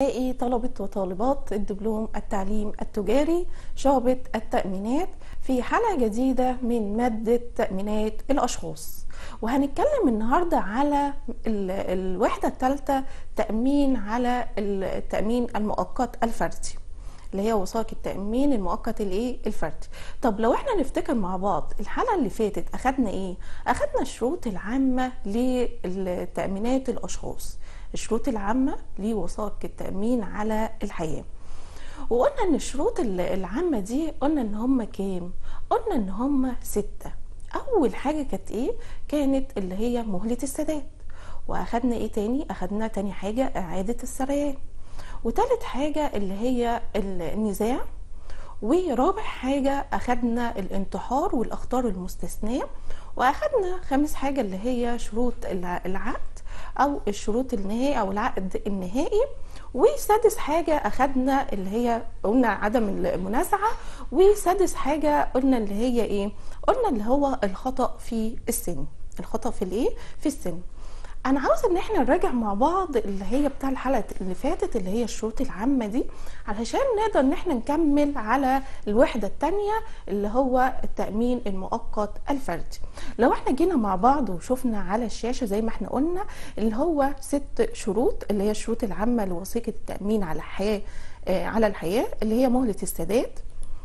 أعزائي طلبة وطالبات الدبلوم التعليم التجاري شعبة التأمينات في حلقة جديدة من مادة تأمينات الأشخاص، وهنتكلم النهاردة على الوحدة الثالثة تأمين على التأمين المؤقت الفردي اللي هي وثائق التأمين المؤقت الفردي. طب لو احنا نفتكر مع بعض الحلقة اللي فاتت اخدنا ايه؟ اخدنا الشروط العامة للتأمينات الاشخاص، الشروط العامة لوثائق التأمين على الحياة، وقلنا ان الشروط العامة دي قلنا ان هم كام؟ قلنا ان هم 6. اول حاجة كانت ايه؟ كانت اللي هي مهلة السداد. واخدنا ايه تاني؟ اخدنا تاني حاجة اعادة السريان، وتالت حاجة اللي هي النزاع، ورابع حاجة أخدنا الانتحار والأخطار المستثناة، وأخدنا خامس حاجة اللي هي شروط العقد أو الشروط النهائي أو العقد النهائي، وسادس حاجة أخدنا اللي هي قلنا عدم المنازعة، وسادس حاجة قلنا اللي هي إيه؟ قلنا اللي هو الخطأ في السن، الخطأ في السن. انا عاوزه ان احنا نراجع مع بعض اللي هي بتاع الحلقه اللي فاتت اللي هي الشروط العامه دي، علشان نقدر ان احنا نكمل على الوحده الثانيه اللي هو التامين المؤقت الفردي. لو احنا جينا مع بعض وشفنا على الشاشه زي ما احنا قلنا اللي هو 6 شروط اللي هي الشروط العامه لوثيقه التامين على الحياه اللي هي مهله السداد،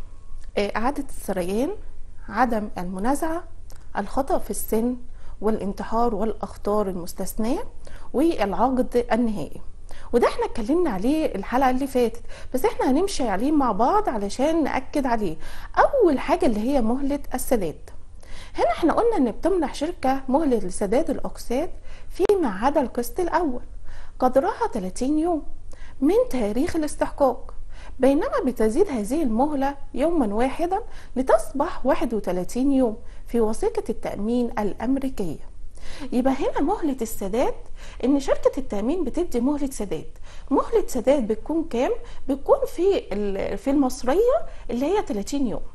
اعاده السريان، عدم المنازعه، الخطأ في السن، والانتحار والاخطار المستثناه، والعقد النهائي. وده احنا اتكلمنا عليه الحلقه اللي فاتت، بس احنا هنمشي عليه مع بعض علشان ناكد عليه. اول حاجه اللي هي مهله السداد. هنا احنا قلنا ان بتمنح شركه مهله لسداد الاقساط فيما عدا القسط الاول قدرها 30 يوم من تاريخ الاستحقاق، بينما بتزيد هذه المهلة يوما واحدا لتصبح 31 يوم في وثيقة التأمين الأمريكية. يبقى هنا مهلة السداد إن شركة التأمين بتدي مهلة سداد. مهلة سداد بتكون كام؟ بتكون في المصرية اللي هي 30 يوم.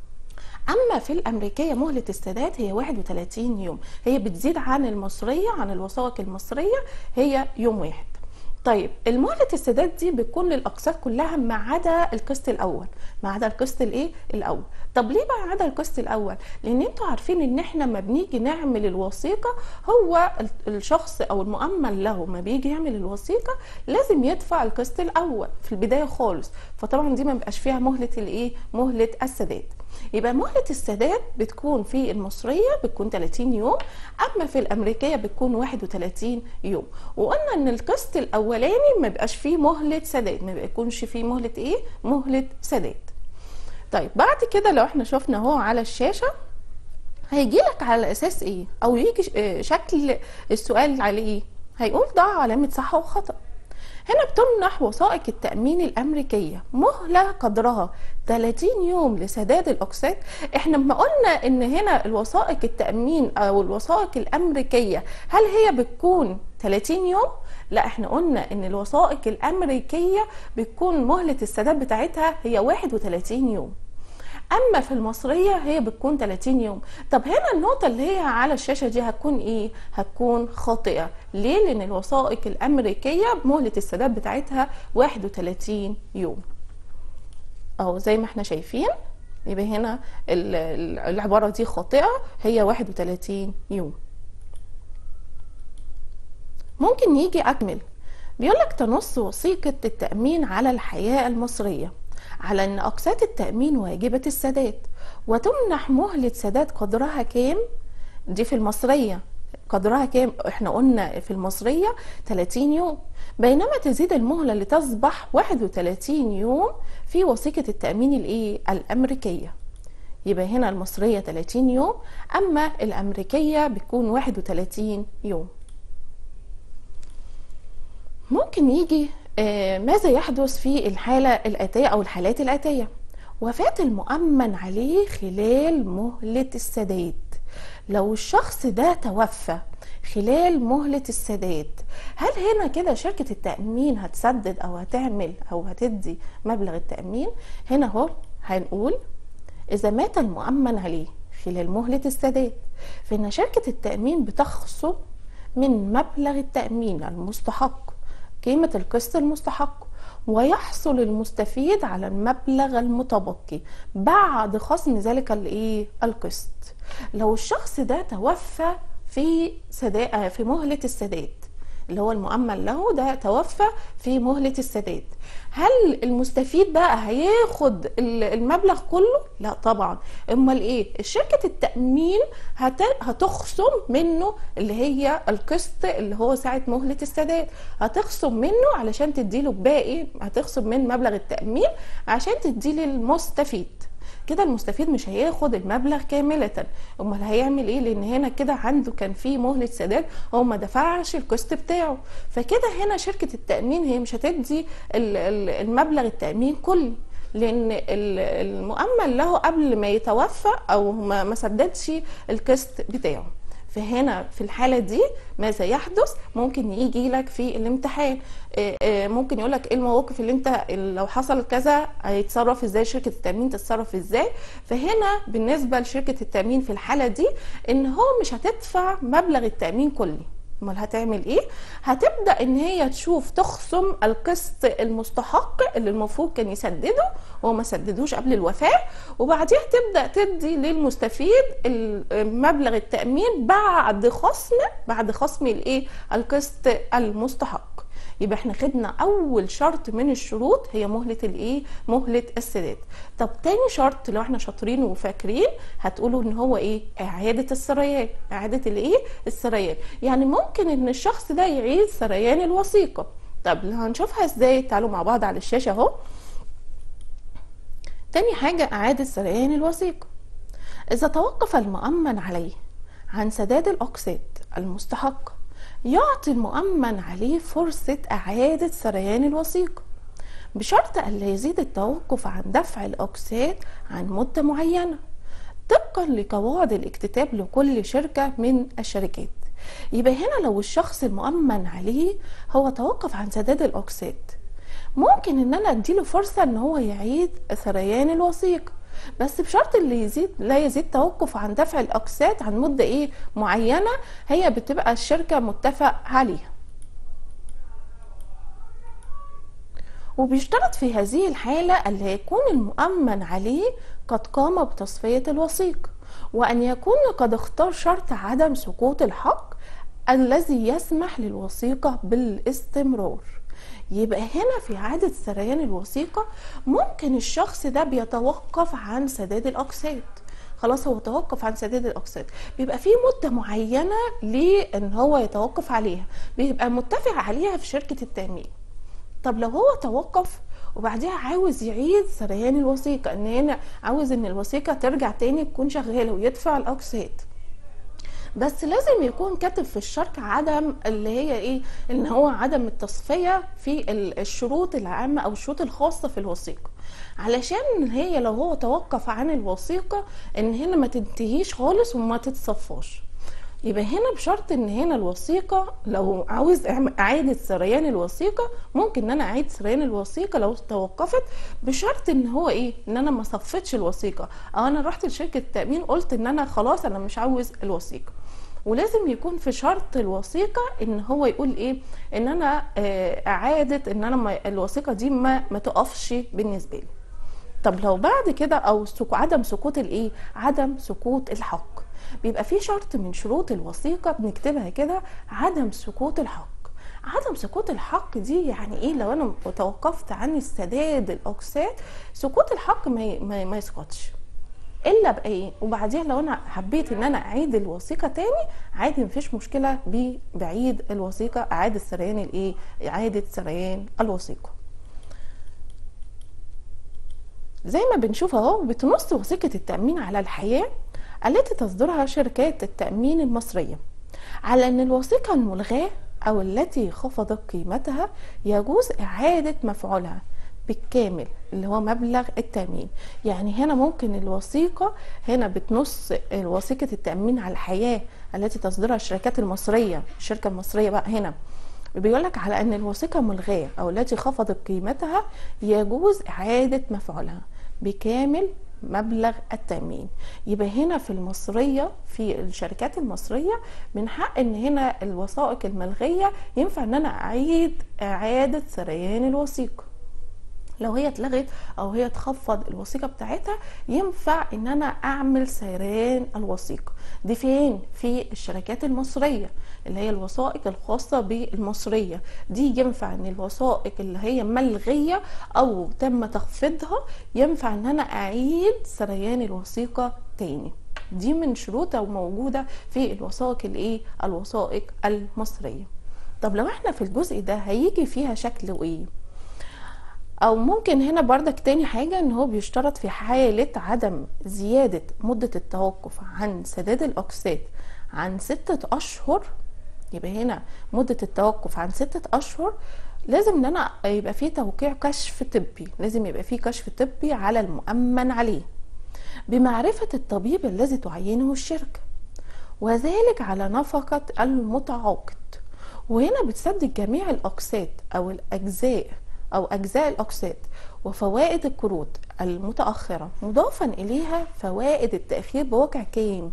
أما في الأمريكية مهلة السداد هي 31 يوم، هي بتزيد عن المصرية، عن الوثائق المصرية هي يوم واحد. طيب المهلة السداد دي بتكون للاقساط كلها ما عدا القسط الاول، ما عدا القسط الاول. طب ليه ما عدا القسط الاول؟ لان انتوا عارفين ان احنا لما بنيجي نعمل الوثيقه، هو الشخص او المؤمن له ما بيجي يعمل الوثيقه لازم يدفع القسط الاول في البدايه خالص، فطبعا دي ما بيبقاش فيها مهله السداد. يبقى مهلة السداد بتكون في المصرية بتكون 30 يوم، أما في الأمريكية بتكون 31 يوم. وقلنا إن القسط الأولاني ما بيبقاش فيه مهلة سداد، ما بيكونش فيه مهلة سداد. طيب بعد كده لو احنا شفنا اهو على الشاشة هيجي لك على أساس إيه؟ أو يجي شكل السؤال عليه إيه؟ هيقول ضع علامة صح وخطأ. هنا بتمنح وثائق التأمين الأمريكية مهلة قدرها 30 يوم لسداد الأقساط. احنا لما قلنا ان هنا الوثائق التأمين او الوثائق الأمريكية هل هي بتكون 30 يوم؟ لا، احنا قلنا ان الوثائق الأمريكية بتكون مهلة السداد بتاعتها هي 31 يوم، اما في المصريه هي بتكون 30 يوم. طب هنا النقطه اللي هي على الشاشه دي هتكون ايه؟ هتكون خاطئه. ليه؟ لان الوثائق الامريكيه مهله السداد بتاعتها 31 يوم اهو زي ما احنا شايفين. يبقى هنا العباره دي خاطئه، هي 31 يوم. ممكن يجي اكمل، بيقول لك تنص وثيقه التامين على الحياه المصريه على ان اقساط التأمين واجبة السداد، وتمنح مهلة سداد قدرها كام؟ دي في المصرية قدرها كام؟ احنا قلنا في المصرية 30 يوم، بينما تزيد المهلة لتصبح 31 يوم في وثيقة التأمين الأمريكية. يبقى هنا المصرية 30 يوم، اما الأمريكية بتكون 31 يوم. ممكن يجي ماذا يحدث في الحالة الآتية أو الحالات الآتية؟ وفاة المؤمن عليه خلال مهلة السداد. لو الشخص ده توفى خلال مهلة السداد، هل هنا كده شركة التأمين هتسدد أو هتعمل أو هتدي مبلغ التأمين؟ هنا هو هنقول إذا مات المؤمن عليه خلال مهلة السداد فإن شركة التأمين بتخصم من مبلغ التأمين المستحق قيمة القسط المستحق، ويحصل المستفيد على المبلغ المتبقي بعد خصم ذلك القسط. لو الشخص ده توفى في مهلة السداد، اللي هو المؤمن له ده توفى في مهلة السداد، هل المستفيد بقى هياخد المبلغ كله؟ لا طبعا. امال ايه؟ شركة التأمين هتخصم منه اللي هي القسط اللي هو ساعة مهلة السداد، هتخصم منه علشان تديله باقي، هتخصم من مبلغ التأمين عشان تديله المستفيد. كده المستفيد مش هياخد المبلغ كاملة. امال هيعمل ايه؟ لان هنا كده عنده كان في مهلة سداد، هو ما دفعش القسط بتاعه، فكده هنا شركة التأمين هي مش هتدي المبلغ التأمين كله، لان المؤمن له قبل ما يتوفى او ما سددش القسط بتاعه. فهنا في الحالة دي ماذا يحدث؟ ممكن يجي لك في الامتحان ممكن يقول لك ايه المواقف اللي انت لو حصل كذا هيتصرف ازاي، شركة التأمين تتصرف ازاي. فهنا بالنسبة لشركة التأمين في الحالة دي ان هو مش هتدفع مبلغ التأمين كله. امال هتعمل ايه؟ هتبدا ان هي تشوف تخصم القسط المستحق اللي المفروض كان يسدده هو ما سددوش قبل الوفاه، وبعديها تبدا تدي للمستفيد مبلغ التامين بعد خصم القسط المستحق. يبقى احنا خدنا اول شرط من الشروط هي مهلة السداد. طب تاني شرط لو احنا شاطرين وفاكرين هتقولوا ان هو اعادة السريان. اعادة السريان يعني ممكن ان الشخص ده يعيد سريان الوثيقة. طب هنشوفها ازاي؟ تعالوا مع بعض على الشاشة اهو. تاني حاجة اعادة سريان الوثيقة. اذا توقف المؤمن عليه عن سداد الاقساط المستحقة يعطي المؤمن عليه فرصة إعادة سريان الوثيقة بشرط ألا يزيد التوقف عن دفع الأقساط عن مدة معينة طبقا لقواعد الاكتتاب لكل شركة من الشركات. يبقى هنا لو الشخص المؤمن عليه هو توقف عن سداد الأقساط، ممكن ان انا اديله فرصة ان هو يعيد سريان الوثيقة، بس بشرط اللي لا يزيد توقف عن دفع الاقساط عن مدة معينة هي بتبقى الشركة متفق عليها. وبيشترط في هذه الحالة ألا يكون المؤمن عليه قد قام بتصفية الوثيقة، وأن يكون قد اختار شرط عدم سقوط الحق الذي يسمح للوثيقة بالاستمرار. يبقى هنا في إعادة سريان الوثيقة ممكن الشخص ده بيتوقف عن سداد الأقساط، خلاص هو توقف عن سداد الأقساط، بيبقى في مدة معينة لأن هو يتوقف عليها، بيبقى متفق عليها في شركة التأمين. طب لو هو توقف وبعديها عاوز يعيد سريان الوثيقة، ان هنا عاوز ان الوثيقة ترجع تاني تكون شغالة ويدفع الأقساط، بس لازم يكون كاتب في الشرط عدم اللي هي ان هو عدم التصفية في الشروط العامة او الشروط الخاصة في الوثيقة، علشان هي لو هو توقف عن الوثيقة ان هنا ما تنتهيش خالص وما تتصفاش. يبقى هنا بشرط ان هنا الوثيقة لو عاوز اعادة سريان الوثيقة ممكن ان انا اعيد سريان الوثيقة لو توقفت، بشرط ان هو ان انا ما صفتش الوثيقة، او انا رحت لشركة التأمين قلت ان انا خلاص انا مش عاوز الوثيقة. ولازم يكون في شرط الوثيقة ان هو يقول ان انا اعادة ان انا الوثيقة دي ما تقفش بالنسبة لي. طب لو بعد كده او عدم سقوط عدم سقوط الحق، بيبقى في شرط من شروط الوثيقة بنكتبها كده عدم سقوط الحق. عدم سقوط الحق دي يعني لو انا توقفت عن السداد الاقساط سقوط الحق ما يسقطش الا وبعديها لو انا حبيت ان انا اعيد الوثيقة تاني عادي مفيش مشكلة، بعيد الوثيقة اعادة سريان اعادة سريان الوثيقة. زي ما بنشوف اهو بتنص وثيقة التأمين على الحياة التي تصدرها شركات التأمين المصرية على أن الوثيقة الملغاة أو التي خفضت قيمتها يجوز إعادة مفعولها بالكامل اللي هو مبلغ التأمين. يعني هنا ممكن الوثيقة هنا بتنص وثيقة التأمين على الحياة التي تصدرها الشركات المصرية، الشركة المصرية بقى هنا بيقولك على أن الوثيقة ملغاة أو التي خفضت قيمتها يجوز إعادة مفعولها بكامل مبلغ التأمين. يبقى هنا في المصرية في الشركات المصرية من حق ان هنا الوثائق الملغية ينفع ان انا اعيد اعادة سريان الوثيقة. لو هي اتلغت او هي تخفض الوثيقه بتاعتها، ينفع ان انا اعمل سيران الوثيقه دي فين؟ في الشركات المصريه اللي هي الوثائق الخاصه بالمصريه دي. ينفع ان الوثائق اللي هي ملغيه او تم تخفيضها ينفع ان انا اعيد سريان الوثيقه تاني. دي من شروطها وموجوده في الوثائق الوثائق المصريه. طب لو احنا في الجزء ده هيجي فيها شكل ايه؟ او ممكن هنا بردك تاني حاجة ان هو بيشترط في حالة عدم زيادة مدة التوقف عن سداد الاقساط عن 6 اشهر. يبقى هنا مدة التوقف عن 6 اشهر لازم ان انا يبقى فيه توقيع كشف طبي، لازم يبقى فيه كشف طبي على المؤمن عليه بمعرفة الطبيب الذي تعينه الشركة، وذلك على نفقة المتعاقد. وهنا بتسدد جميع الاقساط او الاجزاء او اجزاء الاقساط وفوائد القروض المتاخره، مضافا اليها فوائد التاخير بواقع كام؟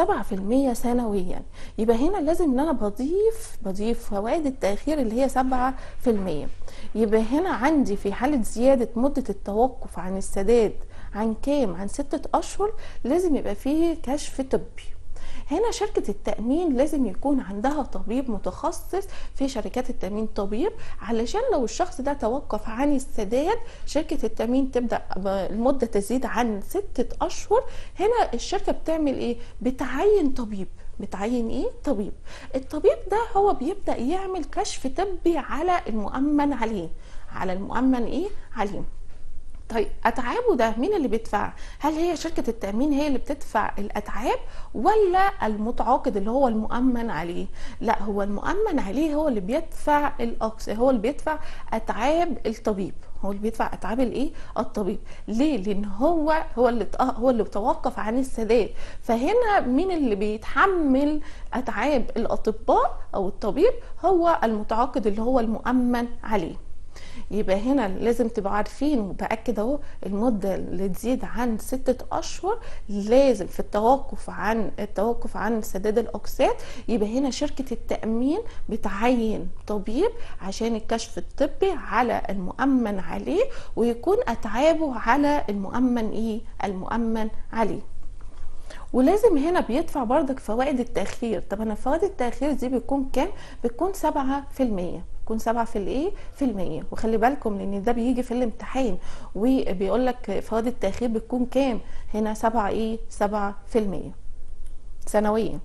7% سنويا. يبقى هنا لازم ان انا بضيف فوائد التاخير اللي هي 7%. يبقى هنا عندي في حاله زياده مده التوقف عن السداد عن كام؟ عن 6 اشهر، لازم يبقى فيه كشف طبي. هنا شركة التأمين لازم يكون عندها طبيب متخصص في شركات التأمين، طبيب علشان لو الشخص ده توقف عن السداد شركة التأمين تبدأ المدة تزيد عن 6 أشهر. هنا الشركة بتعمل ايه؟ بتعين طبيب. بتعين ايه؟ طبيب. الطبيب ده هو بيبدأ يعمل كشف طبي على المؤمن عليه، على المؤمن عليه. طيب اتعابه ده مين اللي بيدفع؟ هل هي شركة التأمين هي اللي بتدفع الاتعاب ولا المتعاقد اللي هو المؤمن عليه؟ لا، هو المؤمن عليه هو اللي بيدفع هو اللي بيدفع اتعاب الطبيب، هو اللي بيدفع اتعاب الطبيب. ليه؟ لان هو اللي توقف عن السداد. فهنا مين اللي بيتحمل اتعاب الاطباء او الطبيب؟ هو المتعاقد اللي هو المؤمن عليه. يبقى هنا لازم تبقوا عارفين وبأكد اهو المدة اللي تزيد عن 6 أشهر لازم في التوقف عن سداد الأقساط. يبقى هنا شركة التأمين بتعين طبيب عشان الكشف الطبي على المؤمن عليه ويكون أتعابه على المؤمن عليه. ولازم هنا بيدفع بردك فوائد التأخير. طب انا فوائد التأخير دي بتكون كام؟ بتكون 7%. بتكون 7%. وخلي بالكم لان ده بيجي في الامتحان وبيقول لك فوائد التأخير بتكون كام؟ هنا 7% سنويا.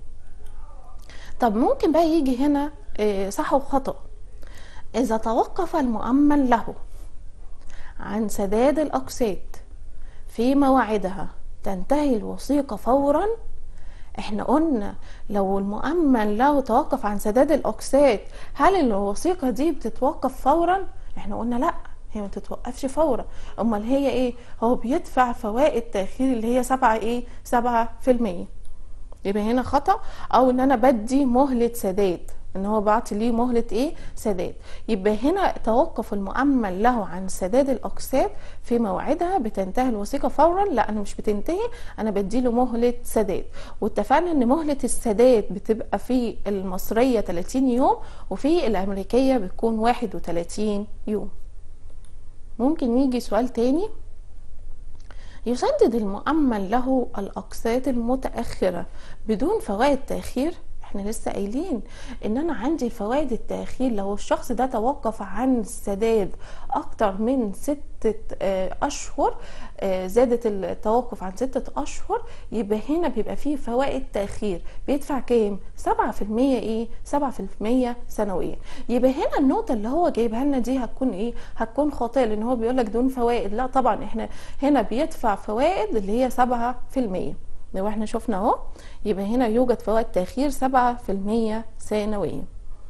طب ممكن بقى يجي هنا صح وخطأ. اذا توقف المؤمن له عن سداد الأقساط في مواعيدها تنتهي الوثيقة فورا. احنا قلنا لو المؤمن له توقف عن سداد الأقساط هل الوثيقة دي بتتوقف فورا؟ احنا قلنا لا، هي ما تتوقفش فورا. امال هي ايه؟ هو بيدفع فوائد تأخير اللي هي 7%. يبقى هنا خطأ، او ان انا بدي مهلة سداد، ان هو بعطي ليه مهلة سداد. يبقى هنا توقف المؤمن له عن سداد الاقساط في موعدها بتنتهي الوثيقة فورا. لا، انا مش بتنتهي، انا بديله مهلة سداد. واتفقنا ان مهلة السداد بتبقى في المصرية 30 يوم وفي الامريكية بتكون 31 يوم. ممكن يجي سؤال تاني. يسدد المؤمن له الأقساط المتأخرة بدون فوائد تأخير. احنا لسه قايلين ان انا عندي فوائد التأخير لو الشخص ده توقف عن السداد اكتر من 6 اشهر، زادت التوقف عن 6 اشهر، يبقى هنا بيبقى فيه فوائد تأخير. بيدفع كام؟ 7% 7% سنويا. يبقى هنا النقطة اللي هو جايبها لنا دي هتكون هتكون خاطئة، لان هو بيقول لك دون فوائد. لا طبعا، احنا هنا بيدفع فوائد اللي هي 7%. لو احنا شفنا اهو، يبقى هنا يوجد فوائد تأخير 7% سنويا.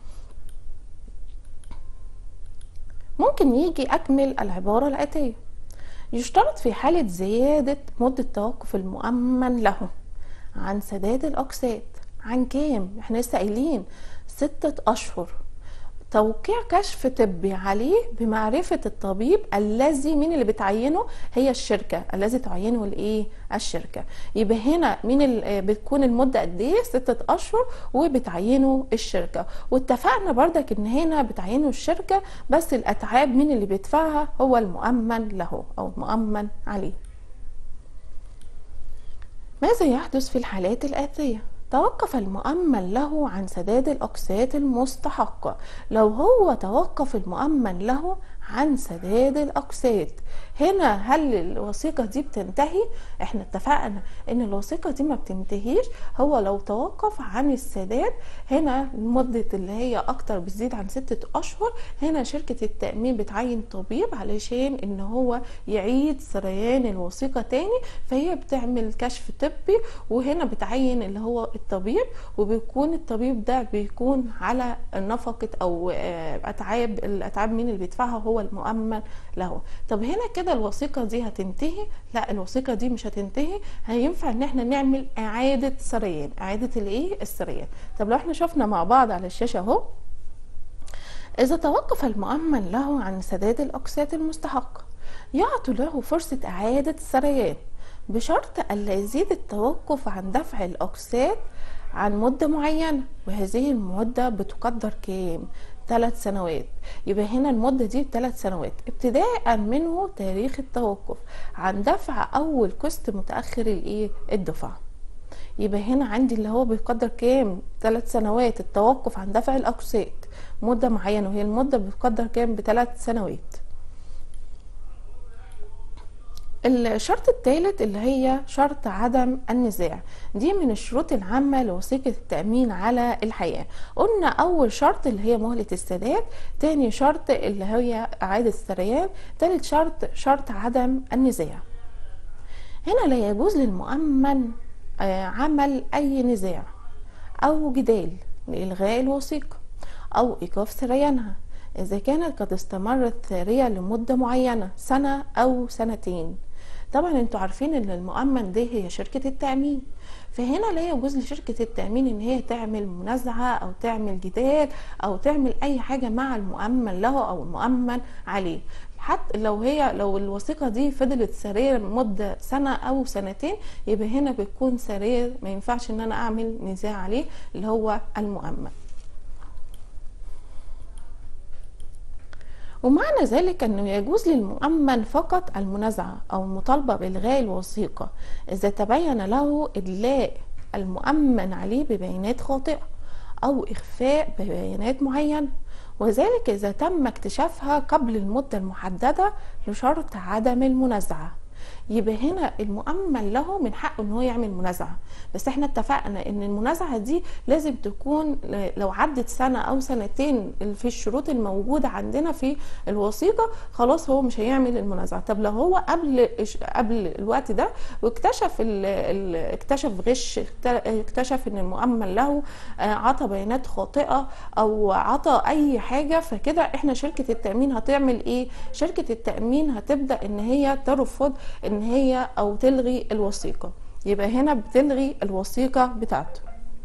ممكن يجي أكمل العبارة الآتية. يشترط في حالة زيادة مدة توقف المؤمن له عن سداد الأقساط عن كام؟ احنا لسه قايلين 6 أشهر. توقيع كشف طبي عليه بمعرفة الطبيب الذي مين اللي بتعينه، هي الشركة الذي تعينه الايه الشركة. يبقى هنا مين بتكون المدة قد ايه؟ 6 اشهر وبتعينه الشركة. واتفقنا بردك ان هنا بتعينه الشركة، بس الاتعاب مين اللي بيدفعها؟ هو المؤمن له او المؤمن عليه. ماذا يحدث في الحالات الآتية؟ توقف المؤمن له عن سداد الأقساط المستحقة. لو هو توقف المؤمن له عن سداد الأقساط، هنا هل الوثيقة دي بتنتهي؟ احنا اتفقنا ان الوثيقة دي ما بتنتهيش، هو لو توقف عن السداد هنا المدة اللي هي اكتر بتزيد عن 6 اشهر، هنا شركة التأمين بتعين طبيب علشان ان هو يعيد سريان الوثيقة تاني، فهي بتعمل كشف طبي وهنا بتعين اللي هو الطبيب، وبيكون الطبيب ده بيكون على نفقة او الاتعاب مين اللي بيدفعها؟ هو المؤمن له. طب هنا كده الوثيقة دي هتنتهي؟ لا، الوثيقة دي مش هتنتهي، هينفع ان احنا نعمل اعادة سريان، اعادة الايه السريان. طب لو احنا شفنا مع بعض على الشاشة اهو، اذا توقف المؤمن له عن سداد الاقساط المستحقة يعطي له فرصة اعادة السريان بشرط الا يزيد التوقف عن دفع الاقساط عن مدة معينة، وهذه المدة بتقدر كام؟ 3 سنوات. يبقى هنا المدة دي 3 سنوات ابتداء منه تاريخ التوقف عن دفع اول قسط متأخر الايه الدفعة. يبقى هنا عندي اللي هو بيقدر كام؟ 3 سنوات التوقف عن دفع الاقساط، مدة معينة، وهي المدة بتقدر كام؟ ب3 سنوات. الشرط الثالث اللي هي شرط عدم النزاع، دي من الشروط العامة لوثيقة التأمين على الحياة. قلنا أول شرط اللي هي مهلة السداد، تاني شرط اللي هي إعادة السريان، تالت شرط عدم النزاع. هنا لا يجوز للمؤمن عمل أي نزاع أو جدال لإلغاء الوثيقة أو إيقاف سريانها إذا كانت قد استمرت سارية لمدة معينة، سنة أو سنتين. طبعا انتوا عارفين ان المؤمن دي هي شركة التأمين، فهنا لا يجوز لشركة التأمين ان هي تعمل منازعة او تعمل جدال او تعمل اي حاجة مع المؤمن له او المؤمن عليه، حتى لو الوثيقة دي فضلت سارية لمدة سنة او سنتين، يبقى هنا بتكون سارية، ما ينفعش ان انا اعمل نزاع عليه اللي هو المؤمن. ومعنى ذلك أنه يجوز للمؤمن فقط المنازعة أو المطالبة بإلغاء الوثيقة إذا تبين له إدلاء المؤمن عليه ببيانات خاطئة أو إخفاء ببيانات معينة، وذلك إذا تم اكتشافها قبل المدة المحددة لشرط عدم المنازعة. يبقى هنا المؤمن له من حقه ان هو يعمل منازعه، بس احنا اتفقنا ان المنازعه دي لازم تكون لو عدت سنه او سنتين في الشروط الموجوده عندنا في الوثيقه، خلاص هو مش هيعمل المنازعه. طب لو هو قبل الوقت ده واكتشف اكتشف غش، اكتشف ان المؤمن له عطى بيانات خاطئه او عطى اي حاجه، فكده احنا شركه التامين هتعمل ايه؟ شركه التامين هتبدا ان هي ترفض ان هي او تلغي الوثيقة. يبقى هنا بتلغي الوثيقة بتاعته.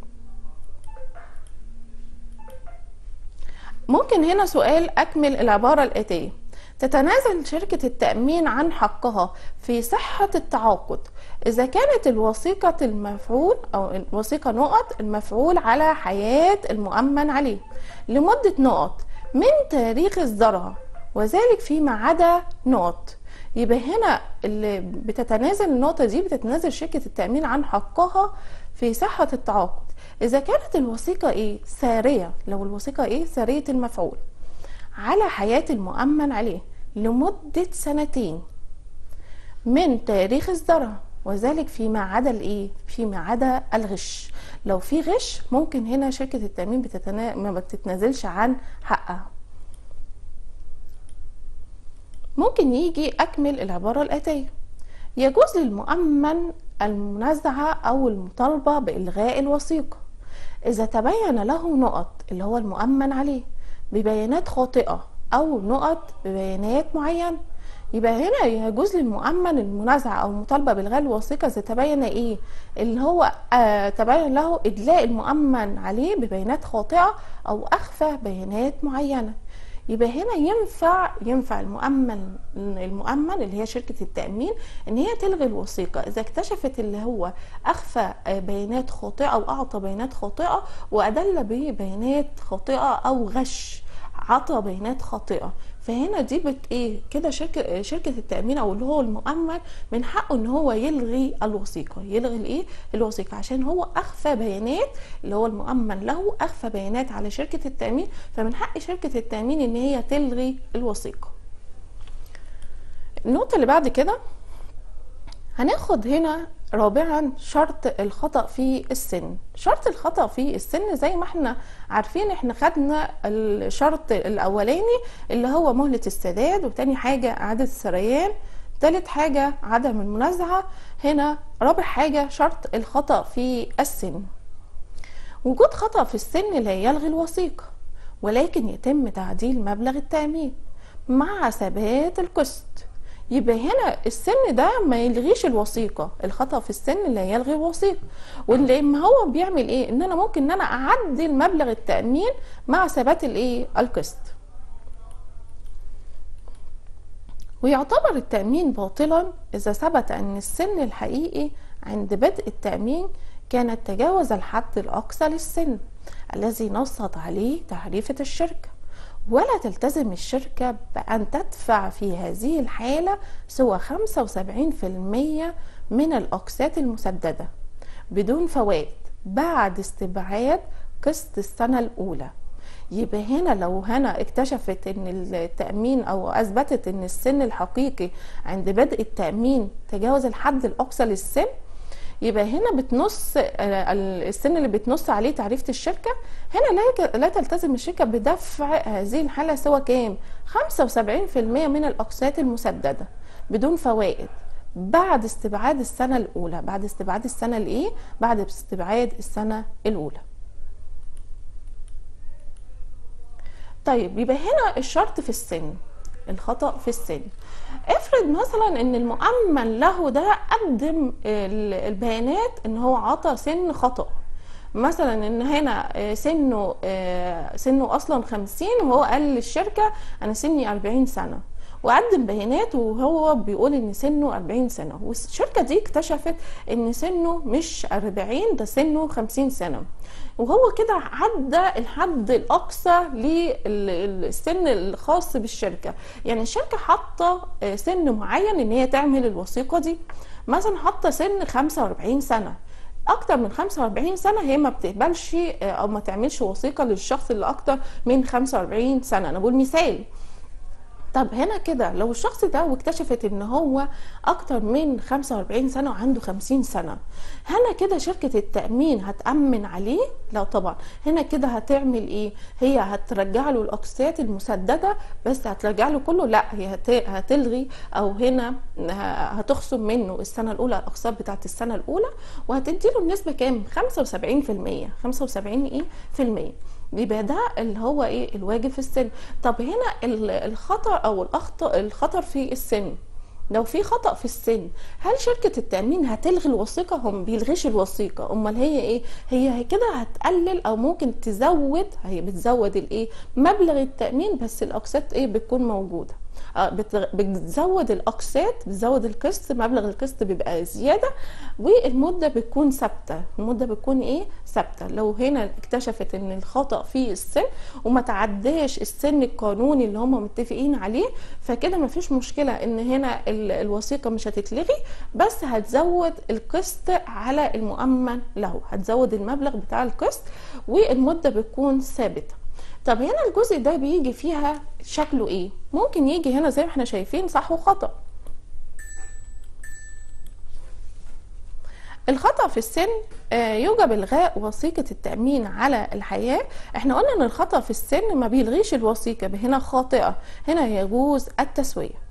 ممكن هنا سؤال اكمل العبارة الاتية: تتنازل شركة التأمين عن حقها في صحة التعاقد إذا كانت الوثيقة المفعول أو الوثيقة نقط المفعول على حياة المؤمن عليه لمدة نقط من تاريخ إصدارها، وذلك فيما عدا نقط. يبقى هنا اللي بتتنازل النقطة دي، بتتنازل شركة التأمين عن حقها في صحة التعاقد إذا كانت الوثيقة سارية، لو الوثيقة سارية المفعول على حياة المؤمن عليه لمدة 2 سنين من تاريخ إصدارها، وذلك فيما عدا فيما عدا الغش. لو في غش ممكن هنا شركة التأمين ما بتتنازلش عن حقها. ممكن يجي أكمل العبارة الآتية: يجوز للمؤمن المنازعة أو المطالبة بإلغاء الوثيقة إذا تبين له نقط اللي هو المؤمن عليه ببيانات خاطئة أو نقط ببيانات معينة يبقى هنا يجوز للمؤمن المنازعة أو المطالبة بالغاء الوثيقة إذا تبين إيه اللي هو تبين له إدلاء المؤمن عليه ببيانات خاطئة أو أخفى بيانات معينة. يبقى هنا ينفع المؤمن اللي هي شركة التأمين إن هي تلغي الوثيقة إذا اكتشفت اللي هو أخفى بيانات خاطئة أو أعطى بيانات خاطئة وأدل ببيانات خاطئة أو غش، عطى بيانات خاطئة. فهنا دي ايه كده شركه التامين او اللي هو المؤمن من حقه ان هو يلغي الوثيقه، يلغي الايه الوثيقه عشان هو اخفى بيانات، اللي هو المؤمن له اخفى بيانات على شركه التامين، فمن حق شركه التامين ان هي تلغي الوثيقه. النقطه اللي بعد كده هناخد هنا رابعا شرط الخطأ في السن. شرط الخطأ في السن زي ما احنا عارفين، احنا خدنا الشرط الاولاني اللي هو مهلة السداد، وتاني حاجة اعادة السريان، تالت حاجة عدم المنازعة، هنا رابع حاجة شرط الخطأ في السن. وجود خطأ في السن لا يلغي الوثيقة، ولكن يتم تعديل مبلغ التأمين مع ثبات القسط. يبقى هنا السن ده ما يلغيش الوثيقه، الخطأ في السن لا يلغي الوثيقه. واللي ما هو بيعمل ايه ان انا ممكن ان انا اعدل مبلغ التأمين مع ثبات الايه القسط. ويعتبر التأمين باطلا اذا ثبت ان السن الحقيقي عند بدء التأمين كانت تجاوز الحد الاقصى للسن الذي نصت عليه تعريفة الشركة، ولا تلتزم الشركة بأن تدفع في هذه الحالة سوى 75% من الأقساط المسددة بدون فوائد بعد استبعاد قسط السنة الأولى. يبقى هنا لو هنا اكتشفت ان التأمين او اثبتت ان السن الحقيقي عند بدء التأمين تجاوز الحد الأقصى للسن، يبقى هنا بتنص السن اللي بتنص عليه تعريفة الشركة، هنا لا تلتزم الشركة بدفع هذه الحالة سوى كام 75% من الأقساط المسددة بدون فوائد بعد استبعاد السنة الأولى. بعد استبعاد السنة الإيه؟ بعد استبعاد السنة الأولى. طيب يبقى هنا الشرط في السن، الخطأ في السن. افرض مثلا ان المؤمن له ده قدم البيانات ان هو عطى سن خطأ، مثلا ان هنا سنه اصلا 50 وهو قال للشركة انا سني 40 سنة، وقدم بيانات وهو بيقول ان سنه 40 سنة، والشركة دي اكتشفت ان سنه مش 40 ده سنه 50 سنة، وهو كده عدى الحد الاقصى للسن الخاص بالشركه. يعني الشركه حاطه سن معين ان هي تعمل الوثيقه دي، مثلا حاطه سن 45 سنه، اكتر من 45 سنه هي ما بتقبلش او ما تعملش وثيقه للشخص اللي اكتر من 45 سنه، انا بقول مثال. طب هنا كده لو الشخص ده واكتشفت ان هو اكتر من 45 سنة وعنده 50 سنة، هنا كده شركة التأمين هتأمن عليه؟ لا طبعا. هنا كده هتعمل ايه؟ هي هترجع له الاقساط المسددة، بس هترجع له كله؟ لا، هي هتلغي او هنا هتخصم منه السنة الاولى الاقساط بتاعت السنة الاولى، وهتديله النسبة كام 75%. 75 ايه في المية. يبقى ده اللي هو ايه الواجب في السن. طب هنا الخطر او الخطر في السن، لو في خطأ في السن هل شركة التأمين هتلغي الوثيقة؟ هم بيلغيش الوثيقة، امال هي ايه؟ هي كده هتقلل او ممكن تزود، هي بتزود الايه مبلغ التأمين بس الاقساط ايه بتكون موجودة، بتزود الاقساط، بتزود القسط، مبلغ القسط بيبقى زياده، والمده بتكون ثابته، المده بتكون ايه ثابته. لو هنا اكتشفت ان الخطأ في السن وما تعداش السن القانوني اللي هم متفقين عليه، فكده ما فيش مشكله ان هنا الوثيقه مش هتتلغي، بس هتزود القسط على المؤمن له، هتزود المبلغ بتاع القسط والمده بتكون ثابته. طب هنا الجزء ده بيجي فيها شكله ايه؟ ممكن يجي هنا زي ما احنا شايفين صح وخطأ. الخطأ في السن يوجب إلغاء وثيقة التأمين على الحياة. احنا قلنا ان الخطأ في السن ما بيلغيش الوثيقة، هنا خاطئة، هنا يجوز التسوية.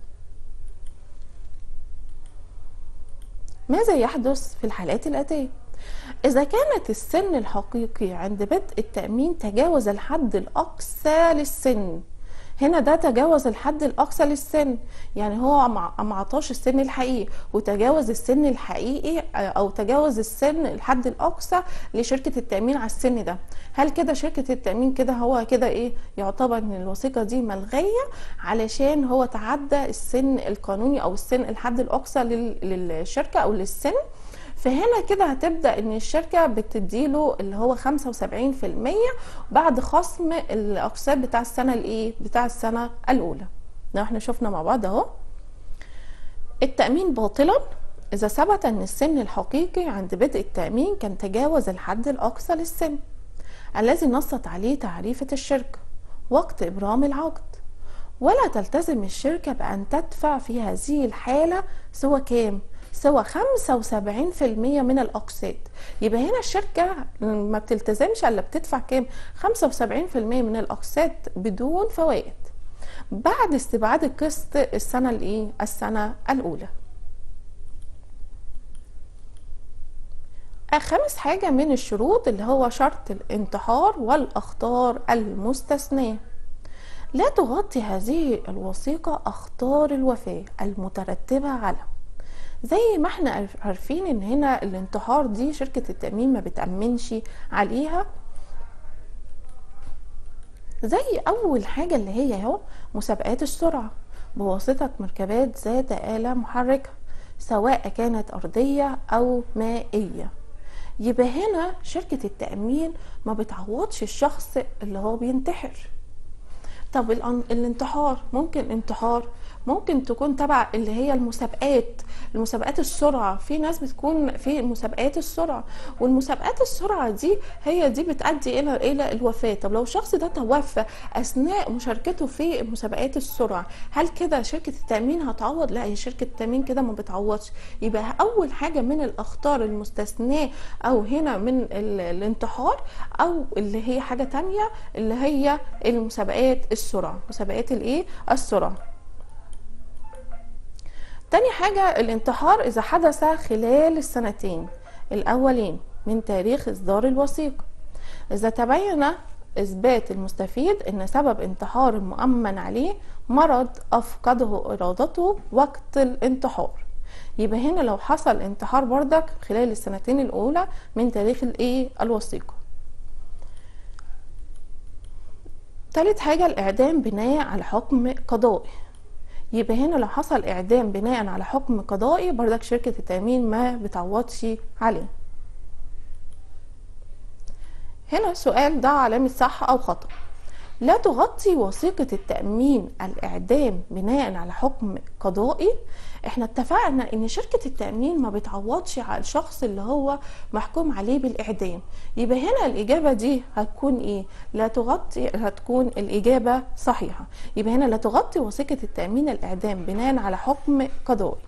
ماذا يحدث في الحالات الآتية؟ إذا كانت السن الحقيقي عند بدء التأمين تجاوز الحد الأقصى للسن، هنا ده تجاوز الحد الاقصى للسن، يعني هو ما عطاش السن الحقيقي وتجاوز السن الحقيقي او تجاوز السن الحد الاقصى لشركة التأمين على السن ده. هل كده شركة التأمين كده هو كده ايه، يعتبر ان الوثيقة دي ملغية علشان هو تعدى السن القانوني او السن الحد الاقصى للشركة او للسن؟ فهنا كده هتبدأ ان الشركة بتديله اللي هو 75% بعد خصم الاقساط بتاع السنة الايه، بتاع السنة الاولى. لو احنا شفنا مع بعض اهو، التأمين باطلا اذا ثبت ان السن الحقيقي عند بدء التأمين كان تجاوز الحد الاقصى للسن الذي نصت عليه تعريفة الشركة وقت ابرام العقد، ولا تلتزم الشركة بأن تدفع في هذه الحالة سوى كام؟ سوى 75% من الأقساط. يبقى هنا الشركة ما بتلتزمش الا بتدفع كام؟ 75% من الأقساط بدون فوائد بعد استبعاد القسط السنة الايه؟ السنة الأولى. خامس حاجة من الشروط اللي هو شرط الانتحار والأخطار المستثناة. لا تغطي هذه الوثيقة أخطار الوفاة المترتبة على، زي ما احنا عارفين ان هنا الانتحار دي شركة التأمين ما بتأمنش عليها. زي اول حاجة اللي هي اهو مسابقات السرعة بواسطة مركبات ذات آلة محركة سواء كانت أرضية أو مائية. يبقى هنا شركة التأمين ما بتعوضش الشخص اللي هو بينتحر. طب الانتحار ممكن تكون تبع اللي هي المسابقات السرعة. في ناس بتكون في مسابقات السرعة، والمسابقات السرعة دي هي دي بتؤدي الى الوفاة. طب لو الشخص ده توفى اثناء مشاركته في مسابقات السرعة، هل كده شركة التأمين هتعوض؟ لا، هي شركة التأمين كده ما بتعوضش. يبقى اول حاجة من الاخطار المستثناة او هنا من الانتحار، او اللي هي حاجة تانية اللي هي المسابقات السرعة، مسابقات الايه؟ السرعة. تاني حاجة الانتحار إذا حدث خلال السنتين الأولين من تاريخ إصدار الوثيقة، إذا تبين إثبات المستفيد أن سبب انتحار المؤمن عليه مرض أفقده إرادته وقت الانتحار. يبقى هنا لو حصل انتحار بردك خلال السنتين الأولى من تاريخ الوثيقة. تالت حاجة الإعدام بناء على حكم قضائي. يبقى هنا لو حصل إعدام بناء على حكم قضائي بردك شركة التأمين ما بتعوضش عليه. هنا السؤال ده علامة صح أو خطأ. لا تغطي وثيقة التأمين الإعدام بناء على حكم قضائي. احنا اتفقنا ان شركة التأمين ما بتعوضش على الشخص اللي هو محكوم عليه بالإعدام. يبقى هنا الإجابة دي هتكون ايه؟ لا تغطي، هتكون الإجابة صحيحة. يبقى هنا لا تغطي وثيقة التأمين الإعدام بناء على حكم قضائي.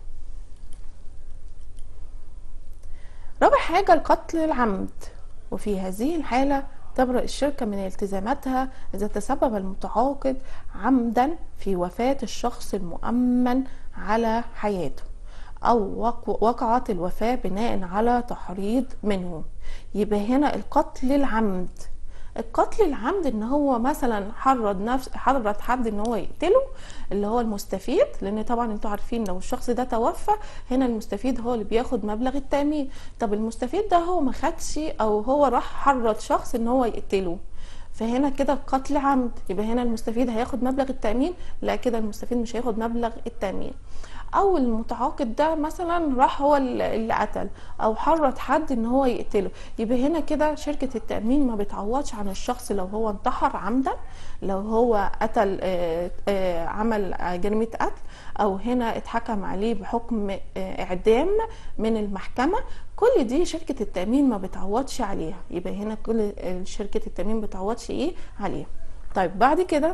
رابع حاجة القتل العمد، وفي هذه الحالة تبرأ الشركة من التزاماتها إذا تسبب المتعاقد عمدا في وفاة الشخص المؤمن على حياته أو وقعت الوفاة بناء على تحريض منه. يبقى هنا القتل العمد، القتل العمد ان هو مثلا حرض حد ان هو يقتله اللي هو المستفيد، لان طبعا انتوا عارفين لو الشخص ده توفى هنا المستفيد هو اللي بياخد مبلغ التأمين. طب المستفيد ده هو ما خدش او هو راح حرض شخص ان هو يقتله، فهنا كده قتل عمد. يبقى هنا المستفيد هياخد مبلغ التأمين؟ لا، كده المستفيد مش هياخد مبلغ التأمين. او المتعاقد ده مثلا راح هو اللي قتل او حرض حد ان هو يقتله، يبقى هنا كده شركة التأمين ما بتعوضش عن الشخص لو هو انتحر عمدا، لو هو قتل عمل جريمة قتل، او هنا اتحكم عليه بحكم اعدام من المحكمة. كل دي شركة التأمين ما بتعوضش عليها. يبقى هنا كل شركة التأمين بتعوضش ايه عليها. طيب بعد كده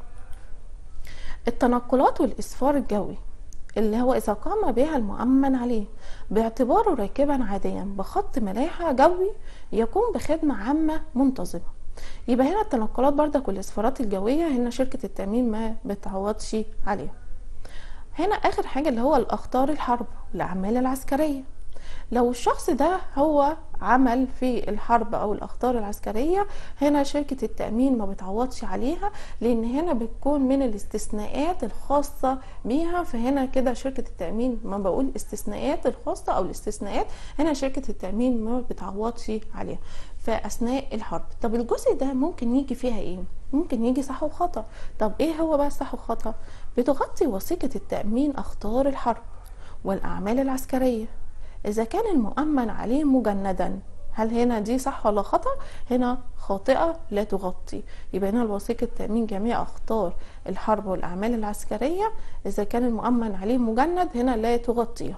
التنقلات والإسفار الجوي اللي هو إذا قام بها المؤمن عليه باعتباره راكبا عاديا بخط ملاحة جوي يقوم بخدمة عامة منتظمة. يبقى هنا التنقلات بردك والإسفارات الجوية هنا شركة التأمين ما بتعوضش عليها. هنا آخر حاجة اللي هو الأخطار الحرب الأعمال العسكرية. لو الشخص ده هو عمل في الحرب او الاخطار العسكرية، هنا شركة التأمين ما بتعوضش عليها، لان هنا بتكون من الاستثناءات الخاصة بيها. فهنا كده شركة التأمين، ما بقول استثناءات الخاصة او الاستثناءات، هنا شركة التأمين ما بتعوضش عليها في اثناء الحرب. طب الجزء ده ممكن يجي فيها ايه؟ ممكن يجي صح وخطأ. طب ايه هو بقى الصح وخطأ؟ بتغطي وثيقة التأمين اخطار الحرب والاعمال العسكرية اذا كان المؤمن عليه مجندا. هل هنا دي صح ولا خطأ؟ هنا خاطئة، لا تغطي. يبقى هنا الوثيقة تأمين جميع اخطار الحرب والاعمال العسكرية اذا كان المؤمن عليه مجند، هنا لا تغطيها.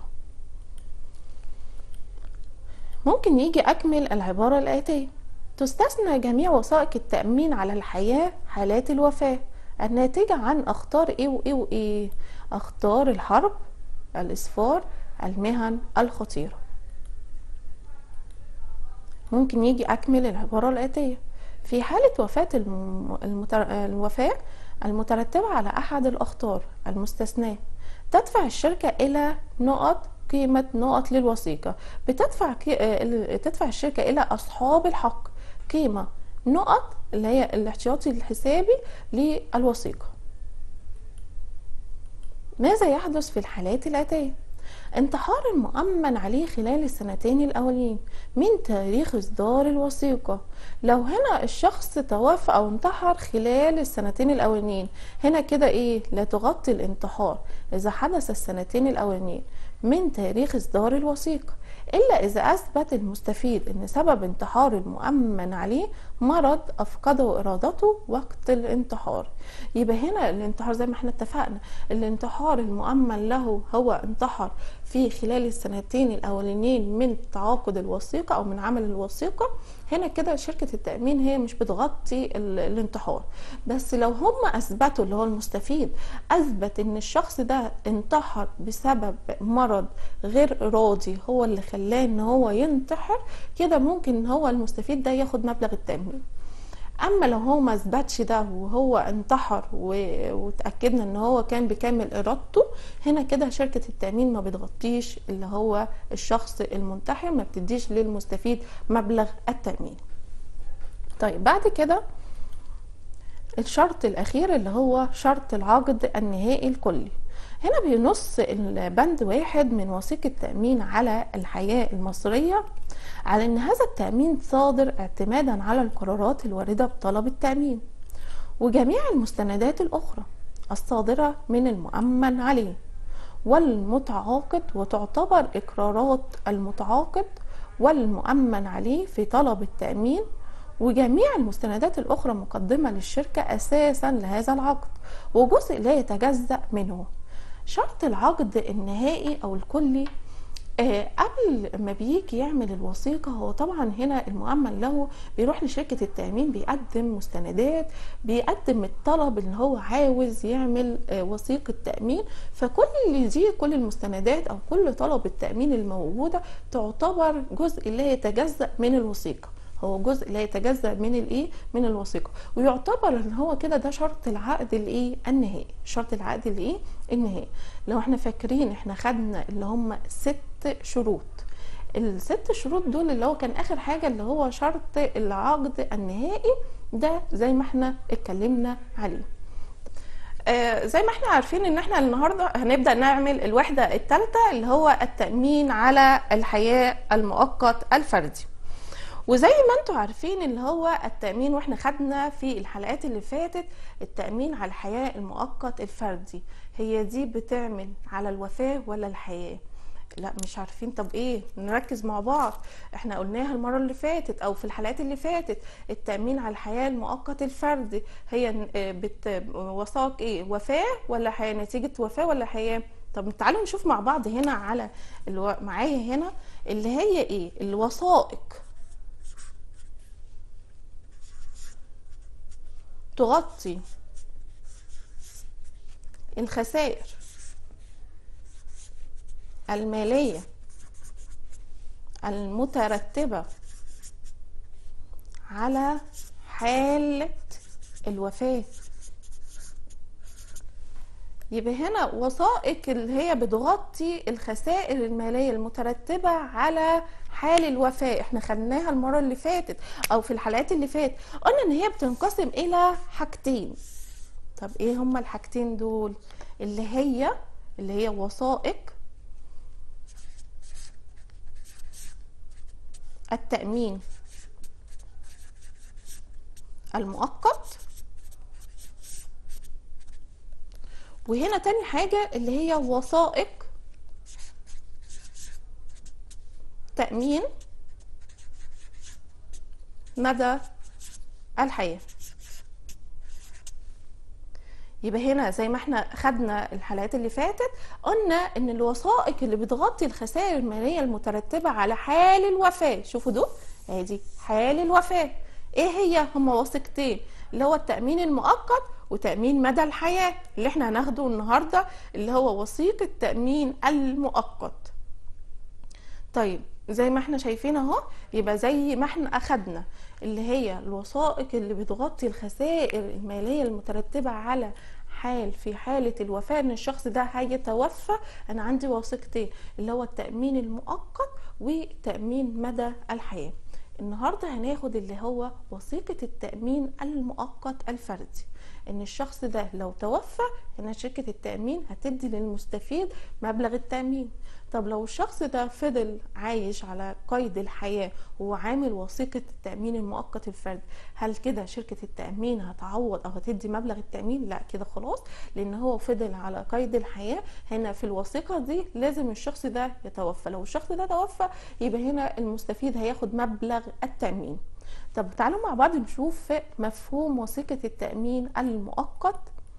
ممكن يجي اكمل العبارة الآتية: تستثنى جميع وثائق التأمين على الحياة حالات الوفاة الناتجة عن اخطار ايه وايه وايه؟ اخطار الحرب، الاسفار، المهن الخطيرة. ممكن يجي أكمل العبارة الآتية: في حالة وفاة الوفاة المترتبة على أحد الأخطار المستثناة تدفع الشركة إلى قيمة نقط للوثيقة. تدفع الشركة إلى أصحاب الحق قيمة نقط، اللي هي الاحتياطي الحسابي للوثيقة. ماذا يحدث في الحالات الآتية؟ انتحار المؤمن عليه خلال السنتين الأولين من تاريخ إصدار الوثيقة. لو هنا الشخص توفى أو انتحر خلال السنتين الأولين، هنا كده إيه؟ لا تغطي الانتحار إذا حدث السنتين الأولين من تاريخ إصدار الوثيقة، إلا إذا أثبت المستفيد أن سبب انتحار المؤمن عليه مرض أفقده إرادته وقت الانتحار. يبقى هنا الانتحار زي ما احنا اتفقنا، الانتحار المؤمن له هو انتحر في خلال السنتين الأولانيين من تعاقد الوثيقة أو من عمل الوثيقة. هنا كده شركة التأمين هي مش بتغطي الانتحار. بس لو هم أثبتوا، اللي هو المستفيد أثبت إن الشخص ده انتحر بسبب مرض غير إرادي هو اللي خلاه إن هو ينتحر، كده ممكن هو المستفيد ده ياخد مبلغ التأمين. اما لو هو ما اثبتش ده وهو انتحر وتاكدنا ان هو كان بكامل ارادته، هنا كده شركه التامين ما بتغطيش اللي هو الشخص المنتحر، ما بتديش للمستفيد مبلغ التامين. طيب بعد كده الشرط الاخير اللي هو شرط العقد النهائي الكلي. هنا بينص البند 1 من وثيقة التأمين على الحياة المصرية على ان هذا التأمين صادر اعتمادا على القرارات الواردة بطلب التأمين وجميع المستندات الأخرى الصادرة من المؤمن عليه والمتعاقد، وتعتبر إقرارات المتعاقد والمؤمن عليه في طلب التأمين وجميع المستندات الأخرى مقدمة للشركة أساسا لهذا العقد وجزء لا يتجزأ منه. شرط العقد النهائي أو الكلي قبل ما بيجي يعمل الوثيقة، هو طبعا هنا المؤمن له بيروح لشركة التأمين بيقدم مستندات، بيقدم الطلب اللي هو عاوز يعمل وثيقة تأمين. فكل دي كل المستندات أو كل طلب التأمين الموجودة تعتبر جزء لا يتجزأ من الوثيقة، هو جزء لا يتجزأ من الايه؟ من الوثيقه، ويعتبر ان هو كده ده شرط العقد الايه؟ النهائي. شرط العقد الايه؟ النهائي. لو احنا فاكرين احنا خدنا اللي هم 6 شروط، ال6 شروط دول اللي هو كان اخر حاجه اللي هو شرط العقد النهائي ده زي ما احنا اتكلمنا عليه. زي ما احنا عارفين ان احنا النهارده هنبدأ نعمل الوحده الثالثه اللي هو التأمين على الحياه المؤقت الفردي. وزي ما انتوا عارفين اللي هو التأمين، واحنا خدنا في الحلقات اللي فاتت التأمين على الحياة المؤقت الفردي، هي دي بتعمل على الوفاة ولا الحياة؟ لا مش عارفين. طب ايه؟ نركز مع بعض. احنا قلناها المرة اللي فاتت او في الحلقات اللي فاتت، التأمين على الحياة المؤقت الفردي هي وثائق ايه؟ وفاة ولا حياة؟ نتيجة وفاة ولا حياة؟ طب تعالوا نشوف مع بعض هنا على معايا هنا اللي هي ايه؟ الوثائق تغطي الخسائر المالية المترتبة على حالة الوفاة. يبقى هنا وثائق اللي هي بتغطي الخسائر المالية المترتبة على حال الوفاة. احنا خدناها المرة اللي فاتت او في الحلقات اللي فاتت، قلنا ان هي بتنقسم الى حاجتين. طب ايه هما الحاجتين دول؟ اللي هي وثائق التأمين المؤقت، وهنا تاني حاجة اللي هي وثائق تأمين مدى الحياة. يبقى هنا زي ما احنا خدنا الحلقات اللي فاتت، قلنا ان الوثائق اللي بتغطي الخسائر المالية المترتبة على حال الوفاة، شوفوا دول ادي حال الوفاة، ايه هي؟ هما وثيقتين، اللي هو التأمين المؤقت وتأمين مدى الحياة اللي احنا هناخده النهاردة، اللي هو وثيقة التأمين المؤقت. طيب زي ما احنا شايفين اهو، يبقى زي ما احنا اخدنا اللي هي الوثائق اللي بتغطي الخسائر المالية المترتبة على في حالة الوفاة، ان الشخص ده هيتوفى، انا عندي وثيقتين، اللي هو التأمين المؤقت وتأمين مدى الحياة. النهاردة هناخد اللي هو وثيقة التأمين المؤقت الفردي، ان الشخص ده لو توفى هنا شركة التأمين هتدي للمستفيد مبلغ التأمين. طب لو الشخص ده فضل عايش على قيد الحياة وعامل وثيقة التأمين المؤقت الفردي، هل كده شركة التأمين هتعوض او هتدي مبلغ التأمين؟ لا كده خلاص، لان هو فضل على قيد الحياة. هنا في الوثيقة دي لازم الشخص ده يتوفى، لو الشخص ده توفى يبقى هنا المستفيد هياخد مبلغ التأمين. طب تعالوا مع بعض نشوف مفهوم وثيقة التأمين المؤقت.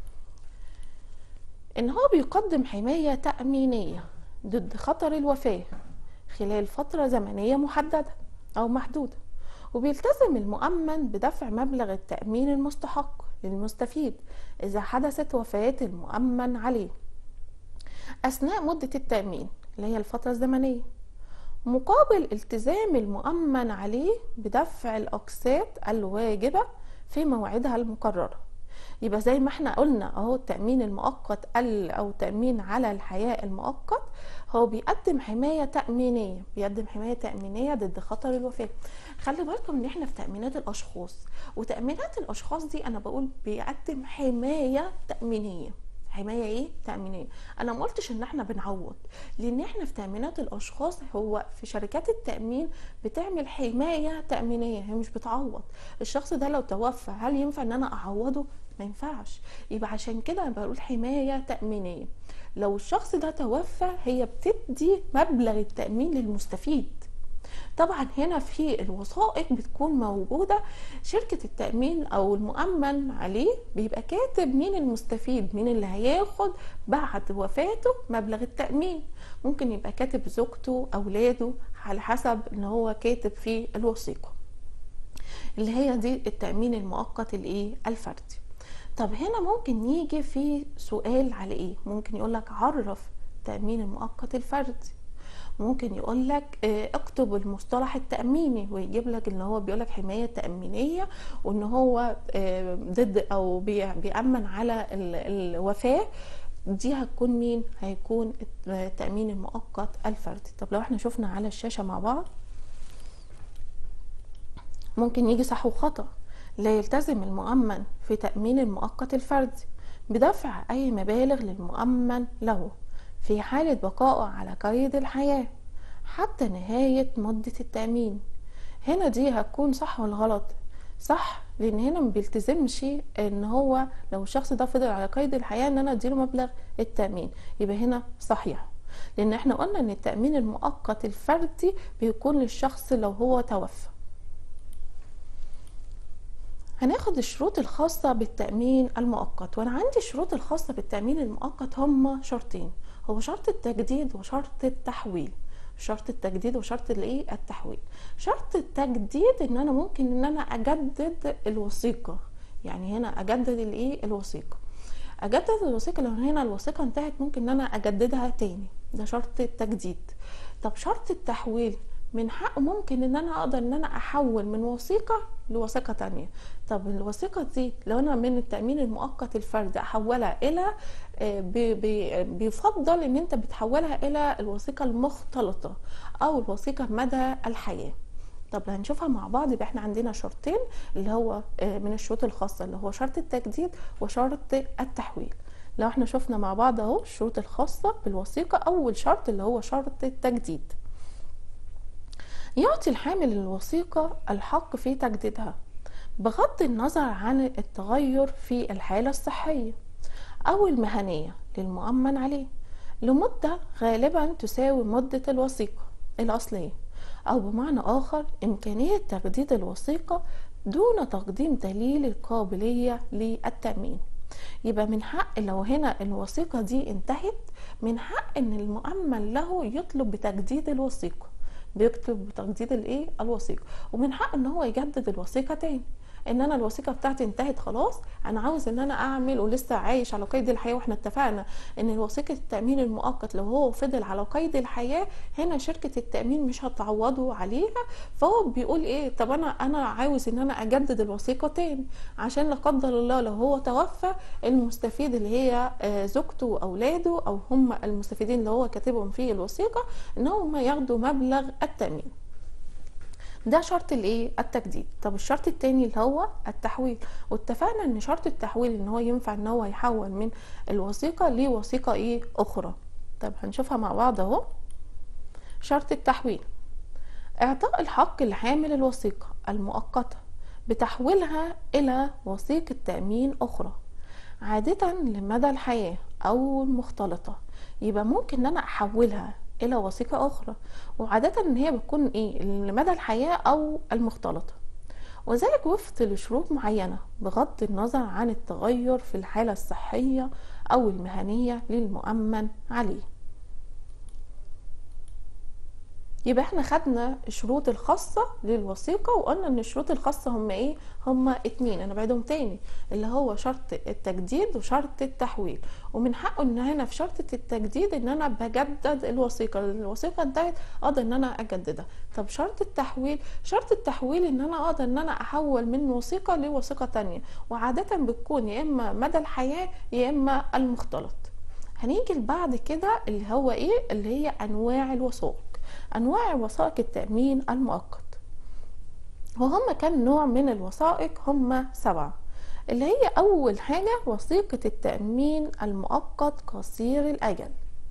ان هو بيقدم حماية تأمينية ضد خطر الوفاة خلال فترة زمنية محددة او محدودة، وبيلتزم المؤمن بدفع مبلغ التأمين المستحق للمستفيد اذا حدثت وفاة المؤمن عليه اثناء مدة التأمين اللي هي الفترة الزمنية، مقابل التزام المؤمن عليه بدفع الأقساط الواجبة في موعدها المقررة. يبقى زي ما احنا قلنا اهو، التأمين المؤقت او التأمين على الحياة المؤقت هو بيقدم حماية تأمينية، ضد خطر الوفاة. خلي بالكم ان احنا في تأمينات الاشخاص، وتأمينات الاشخاص دي انا بقول بيقدم حماية تأمينية. حماية ايه؟ تأمينية. انا ما قلتش ان احنا بنعوض، لان احنا في تأمينات الاشخاص، هو في شركات التأمين بتعمل حماية تأمينية، هي مش بتعوض. الشخص ده لو توفى هل ينفع ان انا اعوضه؟ ما ينفعش. يبقى عشان كده انا بقول حماية تأمينية. لو الشخص ده توفى هي بتدي مبلغ التأمين للمستفيد. طبعا هنا في الوثائق بتكون موجودة، شركة التأمين او المؤمن عليه بيبقى كاتب مين المستفيد، مين اللي هياخد بعد وفاته مبلغ التأمين. ممكن يبقى كاتب زوجته، اولاده، على حسب ان هو كاتب في الوثيقة، اللي هي دي التأمين المؤقت الفردي. طب هنا ممكن يجي في سؤال على ايه؟ ممكن يقولك عرف التأمين المؤقت الفردي. ممكن يقول لك اكتب المصطلح التأميني، ويجيب لك ان هو بيقول لك حماية تأمينية، وان هو ضد او بيأمن على الوفاة. دي هتكون مين؟ هيكون التأمين المؤقت الفردي. طب لو احنا شفنا على الشاشة مع بعض، ممكن يجي صح وخطأ. لا يلتزم المؤمن في تأمين المؤقت الفردي بدفع اي مبالغ للمؤمن له في حالة بقائه على قيد الحياة حتى نهاية مدة التأمين. هنا دي هتكون صح ولا غلط؟ صح، لان هنا ما بيلتزمش ان هو لو الشخص ده فضل على قيد الحياة ان انا اديله مبلغ التأمين. يبقى هنا صحيح، لان احنا قلنا ان التأمين المؤقت الفردي بيكون للشخص لو هو توفى. هناخد الشروط الخاصة بالتأمين المؤقت، وانا عندي الشروط الخاصة بالتأمين المؤقت هما شرطين، هو شرط التجديد وشرط التحويل. شرط التجديد وشرط التحويل. شرط التجديد ان انا ممكن ان انا اجدد الوثيقة، يعني هنا اجدد الوثيقة. اجدد الوثيقة لو هنا الوثيقة انتهت ممكن ان انا اجددها تاني، ده شرط التجديد. طب شرط التحويل، من حقه ممكن ان انا اقدر ان انا احول من وثيقة لوثيقة تانية. طب الوثيقة دي لو انا من التأمين المؤقت الفردي احولها الى بيفضل ان انت بتحولها الى الوثيقة المختلطة او الوثيقة مدى الحياة. طب هنشوفها مع بعض. يبقى احنا عندنا شرطين اللي هو من الشروط الخاصة، اللي هو شرط التجديد وشرط التحويل. لو احنا شفنا مع بعض اهو الشروط الخاصة بالوثيقة، اول شرط اللي هو شرط التجديد. يعطي الحامل الوثيقة الحق في تجديدها بغض النظر عن التغير في الحالة الصحية أو المهنية للمؤمن عليه لمدة غالبا تساوي مدة الوثيقة الأصلية، أو بمعنى آخر إمكانية تجديد الوثيقة دون تقديم دليل القابلية للتأمين. يبقى من حق لو هنا الوثيقة دي انتهت، من حق إن المؤمن له يطلب بتجديد الوثيقة، بيكتب بتجديد الوثيقه، ومن حق ان هو يجدد الوثيقه تاني. ان انا الوثيقه بتاعتي انتهت خلاص، انا عاوز ان انا اعمل ولسه عايش على قيد الحياه، واحنا اتفقنا ان وثيقه التامين المؤقت لو هو فضل على قيد الحياه هنا شركه التامين مش هتعوضه عليها. فهو بيقول ايه؟ طب انا عاوز ان انا اجدد الوثيقه تاني عشان لا قدر الله لو هو توفى، المستفيد اللي هي زوجته واولاده او هم المستفيدين اللي هو كاتبهم في الوثيقه ان هم ياخدوا مبلغ التامين. ده شرط التجديد. طب الشرط التاني اللي هو التحويل، واتفقنا ان شرط التحويل ان هو ينفع ان هو يحول من الوثيقه لوثيقه اخرى. طب هنشوفها مع بعض اهو. شرط التحويل: اعطاء الحق لحامل الوثيقه المؤقته بتحويلها الى وثيقه تامين اخرى عاده لمدى الحياه او المختلطه. يبقى ممكن ان انا احولها الى وثيقة اخرى، وعادة ان هي بتكون لمدى الحياة او المختلطة، وذلك وفق لشروط معينة بغض النظر عن التغير في الحالة الصحية او المهنية للمؤمن عليه. يبقى احنا خدنا الشروط الخاصة للوثيقة، وقلنا ان الشروط الخاصة هم اتنين، انا بعيدهم تاني، اللي هو شرط التجديد وشرط التحويل. ومن حقه ان هنا في شرط التجديد ان انا بجدد الوثيقة انتهت اقدر ان انا اجددها. طب شرط التحويل ان انا اقدر ان انا احول من وثيقة لوثيقة تانية، وعادة بتكون يا اما مدى الحياة يا اما المختلط. هنيجي بعد كده اللي هو اللي هي انواع الوثائق. انواع وثائق التأمين المؤقت، وهم كم نوع من الوثائق؟ هم 7. اللي هي اول حاجة وثيقة التأمين المؤقت قصير الاجل،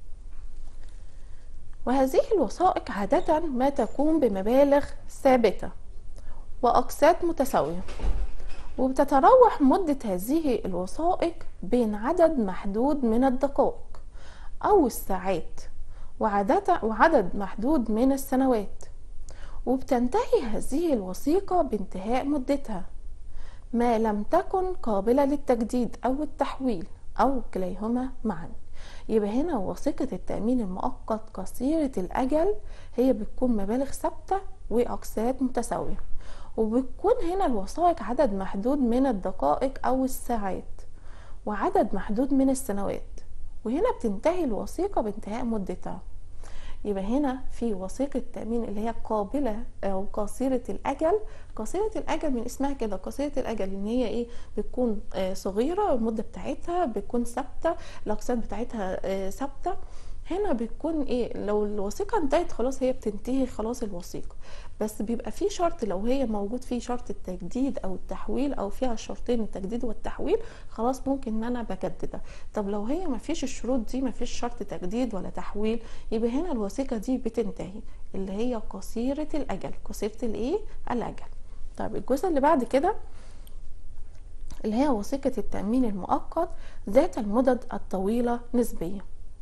وهذه الوثائق عادة ما تكون بمبالغ ثابتة واقساط متساوية، وبتتراوح مدة هذه الوثائق بين عدد محدود من الدقائق او الساعات وعدد محدود من السنوات، وبتنتهي هذه الوثيقة بانتهاء مدتها ما لم تكن قابلة للتجديد أو التحويل أو كليهما معا. يبقى هنا وثيقة التأمين المؤقت قصيرة الأجل هي بتكون مبالغ ثابتة وأقساط متساوية، وبتكون هنا الوثائق عدد محدود من الدقائق أو الساعات وعدد محدود من السنوات، وهنا بتنتهي الوثيقة بانتهاء مدتها. يبقى هنا في وثيقة تأمين اللي هي قابلة أو قصيرة الأجل. قصيرة الأجل من اسمها كده قصيرة الأجل، إن هي بتكون صغيرة، المدة بتاعتها بتكون ثابتة، الأقساط بتاعتها ثابتة. هنا بتكون لو الوثيقة انتهت خلاص هي بتنتهي خلاص الوثيقة، بس بيبقى في شرط لو هي موجود فيه شرط التجديد او التحويل او فيها الشرطين التجديد والتحويل خلاص ممكن ان انا بجددها. طب لو هي ما فيش الشروط دي، ما فيش شرط تجديد ولا تحويل، يبقى هنا الوثيقة دي بتنتهي، اللي هي قصيرة الاجل. قصيرة الاجل. طب الجزء اللي بعد كده اللي هي وثيقة التأمين المؤقت ذات المدد الطويلة نسبيا،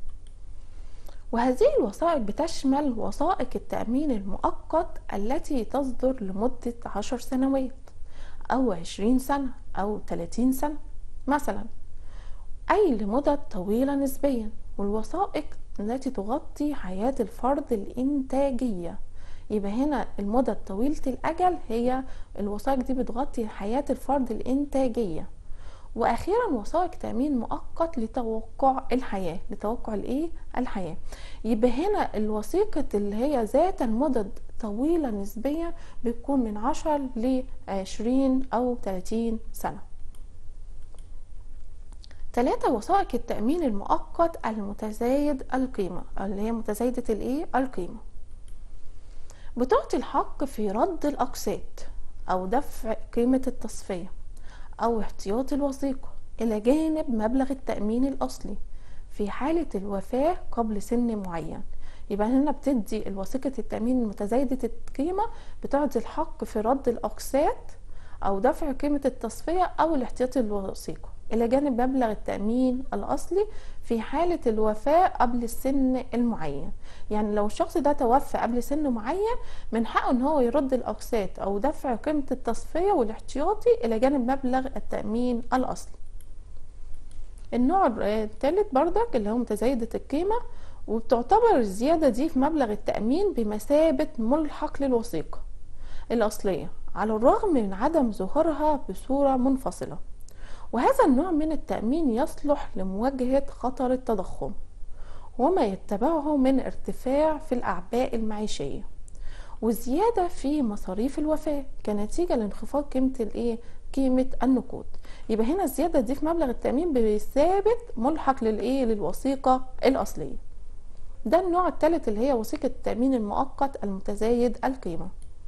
وهذه الوثائق بتشمل وثائق التأمين المؤقت التي تصدر لمدة 10 سنوات أو 20 سنة أو 30 سنة مثلا، أي لمدة طويلة نسبيا. والوثائق التي تغطي حياة الفرد الإنتاجية، يبقى هنا المدة طويلة الأجل هي الوثائق دي بتغطي حياة الفرد الإنتاجية، واخيرا وثائق تأمين مؤقت لتوقع الحياة، لتوقع الحياة. يبقى هنا الوثيقة اللي هي ذات المدد طويلة نسبيا بتكون من 10 ل 20 او 30 سنة. 3 وثائق التأمين المؤقت المتزايد القيمة، اللي هي متزايدة القيمة، بتعطي الحق في رد الأقساط أو دفع قيمة التصفية أو احتياطي الوثيقة إلى جانب مبلغ التأمين الأصلي في حالة الوفاة قبل سن معين. يبقى هنا بتدي الوثيقة التأمين المتزايدة القيمة بتعطي الحق في رد الأقساط أو دفع قيمة التصفية أو الاحتياطي الوثيقة إلى جانب مبلغ التأمين الأصلي في حالة الوفاة قبل السن المعين. يعني لو الشخص ده توفى قبل سن معين من حقه ان هو يرد الأقساط أو دفع قيمة التصفية والاحتياطي إلى جانب مبلغ التأمين الأصلي. النوع الثالث بردك اللي هو متزايدة القيمة، وبتعتبر الزيادة دي في مبلغ التأمين بمثابة ملحق للوثيقة الأصلية على الرغم من عدم ظهورها بصورة منفصلة. وهذا النوع من التأمين يصلح لمواجهة خطر التضخم وما يتبعه من ارتفاع في الأعباء المعيشية وزيادة في مصاريف الوفاة كنتيجة لانخفاض قيمة النقود. يبقى هنا الزيادة دي في مبلغ التأمين بثابت ملحق للوثيقة الأصلية. ده النوع الثالث اللي هي وثيقة التأمين المؤقت المتزايد القيمة.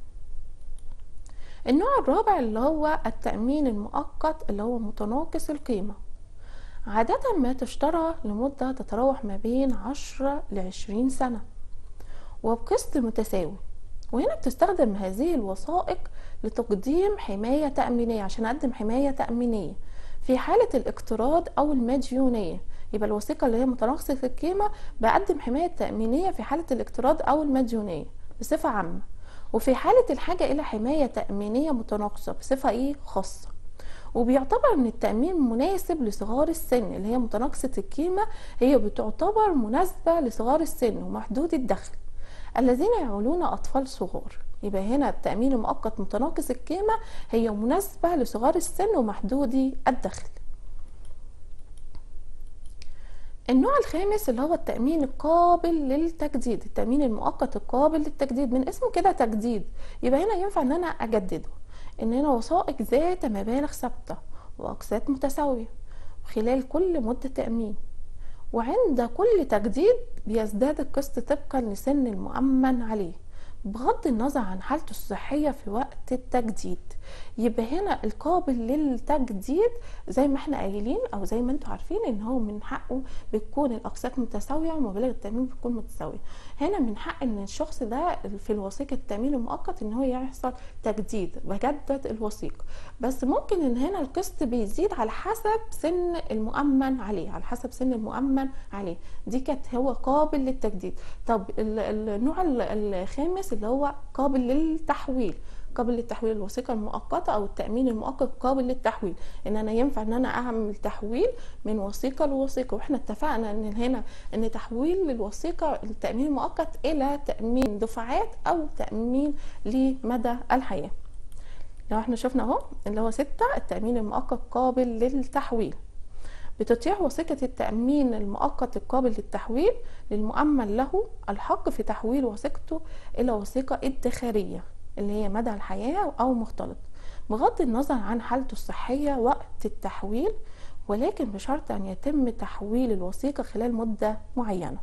النوع الرابع اللي هو التأمين المؤقت اللي هو متناقص القيمة، عادة ما تشترى لمدة تتراوح ما بين 10 ل 20 سنة وبقسط متساوي. وهنا بتستخدم هذه الوثائق لتقديم حماية تأمينية، عشان أقدم حماية تأمينية في حالة الاقتراض أو المديونية. يبقى الوثيقة اللي هي متناقصة القيمة بقدم حماية تأمينية في حالة الاقتراض أو المديونية بصفة عامة، وفي حالة الحاجة إلى حماية تأمينية متناقصة بصفة خاصة. وبيعتبر ان التأمين مناسب لصغار السن، اللي هي متناقصة القيمة هي بتعتبر مناسبة لصغار السن ومحدود الدخل الذين يعولون أطفال صغار. يبقى هنا التأمين المؤقت متناقص القيمة هي مناسبة لصغار السن ومحدودي الدخل. النوع الخامس اللي هو التأمين القابل للتجديد، التأمين المؤقت القابل للتجديد، من اسمه كده تجديد، يبقى هنا ينفع ان انا اجدده. ان هنا وثائق ذات مبالغ ثابتة واقساط متساوية خلال كل مدة تأمين، وعند كل تجديد بيزداد القسط طبقا لسن المؤمن عليه بغض النظر عن حالته الصحية في وقت التجديد. يبقى هنا القابل للتجديد زي ما احنا قايلين او زي ما انتوا عارفين ان هو من حقه بتكون الاقساط متساوية ومبالغ التأمين بتكون متساوية. هنا من حق ان الشخص ده في الوثيقة التأمين المؤقت ان هو يحصل تجديد، بجدد الوثيقة، بس ممكن ان هنا القسط بيزيد على حسب سن المؤمن عليه، على حسب سن المؤمن عليه. دي كانت هو قابل للتجديد. طب النوع الخامس اللي هو قابل للتحويل، قابل للتحويل، الوثيقه المؤقته او التامين المؤقت قابل للتحويل، ان انا ينفع ان انا اعمل تحويل من وثيقه لوثيقه. واحنا اتفقنا ان هنا ان تحويل الوثيقه التامين المؤقت الى تامين دفعات او تامين لمدى الحياه. لو احنا شفنا اهو اللي هو 6 التامين المؤقت قابل للتحويل، بتتيح وثيقة التأمين المؤقت القابل للتحويل للمؤمن له الحق في تحويل وثيقته إلى وثيقة ادخارية اللي هي مدى الحياة أو مختلط بغض النظر عن حالته الصحية وقت التحويل، ولكن بشرط أن يتم تحويل الوثيقة خلال مدة معينة.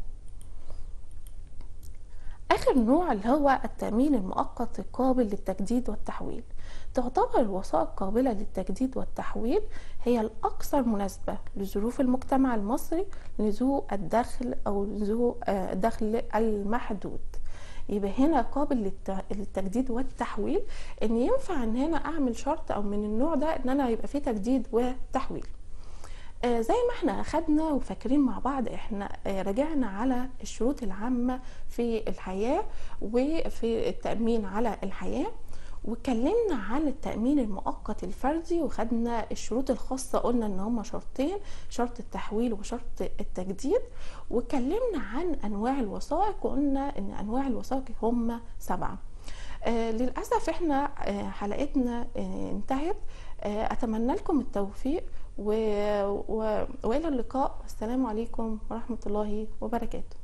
آخر نوع اللي هو التأمين المؤقت القابل للتجديد والتحويل. تعتبر الوثائق قابلة للتجديد والتحويل هي الأكثر مناسبة لظروف المجتمع المصري لذو الدخل أو ذو الدخل المحدود. يبقى هنا قابل للتجديد والتحويل، ان ينفع ان هنا اعمل شرط او من النوع ده ان انا يبقى فيه تجديد وتحويل. زي ما احنا اخدنا وفاكرين مع بعض، احنا رجعنا على الشروط العامة في الحياة وفي التأمين على الحياة، واتكلمنا عن التأمين المؤقت الفردي وخدنا الشروط الخاصة، قلنا ان هما شرطين، شرط التحويل وشرط التجديد، واتكلمنا عن انواع الوثائق وقلنا ان انواع الوثائق هما 7. للأسف احنا حلقتنا انتهت. اتمنى لكم التوفيق والى اللقاء. السلام عليكم ورحمة الله وبركاته.